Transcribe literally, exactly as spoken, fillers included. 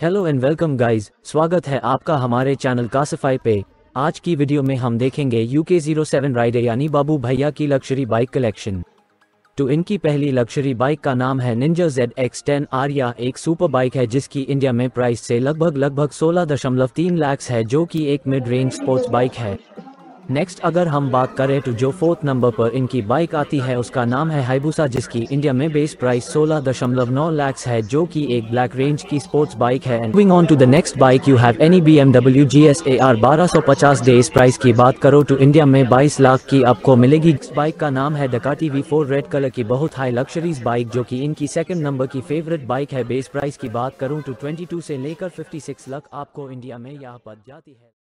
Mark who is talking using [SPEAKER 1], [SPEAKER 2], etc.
[SPEAKER 1] Hello and welcome guys, स्वागत है आपका हमारे चैनल कासिफाई पे। आज की वीडियो में हम देखेंगे यूके ज़ीरो सेवन राइडर यानी बाबू भैया की लग्जरी बाइक कलेक्शन। तो इनकी पहली लग्जरी बाइक का नाम है Ninja Z X ten R. यह एक सुपर बाइक है जिसकी इंडिया में प्राइस से लगभग लगभग सोलह दशमलव तीन लाख है, जो कि एक मिड रेंज स्पोर्ट्स बाइक है। नेक्स्ट अगर हम बात करें तो जो फोर्थ नंबर पर इनकी बाइक आती है उसका नाम है हायबुसा, जिसकी इंडिया में बेस प्राइस सोलह दशमलव नौ लाख है, जो कि एक ब्लैक रेंज की स्पोर्ट्स बाइक है। Moving on to the next bike you have any B M W G S A R बारह सौ पचास। डे इस प्राइस की बात करो तो इंडिया में बाईस लाख की आपको मिलेगी। इस बाइक का नाम है Ducati V four red colour की बहुत हाई लग्जरीज बाइक, जो कि इनकी सेकंड नंबर की फेवरेट बाइक है। बेस प्राइस की बात करूं तो बाईस से लेकर छप्पन लाख आपको इंडिया में यहाँ पर जाती है।